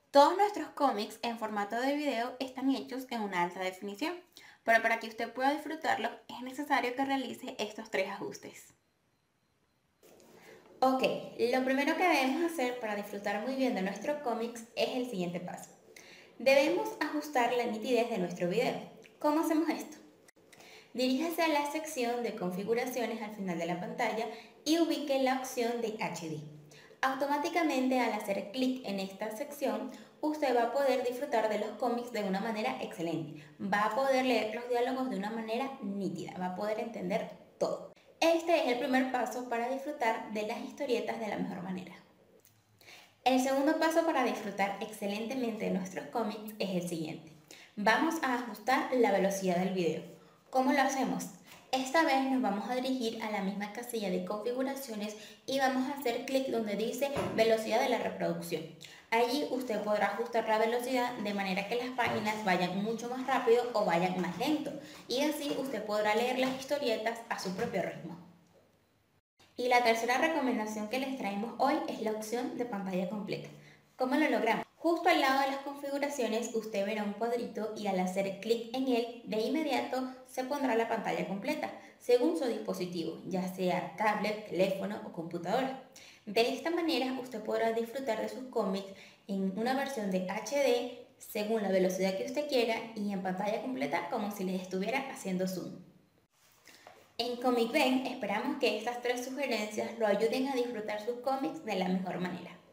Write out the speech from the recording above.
Todos nuestros cómics en formato de video están hechos en una alta definición, pero para que usted pueda disfrutarlos es necesario que realice estos tres ajustes. Ok, lo primero que debemos hacer para disfrutar muy bien de nuestro cómics es el siguiente paso. Debemos ajustar la nitidez de nuestro video. ¿Cómo hacemos esto? Diríjase a la sección de configuraciones al final de la pantalla y ubique la opción de HD. Automáticamente al hacer clic en esta sección, usted va a poder disfrutar de los cómics de una manera excelente. Va a poder leer los diálogos de una manera nítida, va a poder entender todo. Este es el primer paso para disfrutar de las historietas de la mejor manera. El segundo paso para disfrutar excelentemente de nuestros cómics es el siguiente. Vamos a ajustar la velocidad del video. ¿Cómo lo hacemos? Esta vez nos vamos a dirigir a la misma casilla de configuraciones y vamos a hacer clic donde dice velocidad de la reproducción. Allí usted podrá ajustar la velocidad de manera que las páginas vayan mucho más rápido o vayan más lento, y así usted podrá leer las historietas a su propio ritmo. Y la tercera recomendación que les traemos hoy es la opción de pantalla completa. ¿Cómo lo logramos? Justo al lado de las configuraciones usted verá un cuadrito y al hacer clic en él, de inmediato se pondrá la pantalla completa, según su dispositivo, ya sea tablet, teléfono o computadora. De esta manera usted podrá disfrutar de sus cómics en una versión de HD, según la velocidad que usted quiera, y en pantalla completa como si les estuviera haciendo zoom. En Comic Ben esperamos que estas tres sugerencias lo ayuden a disfrutar sus cómics de la mejor manera.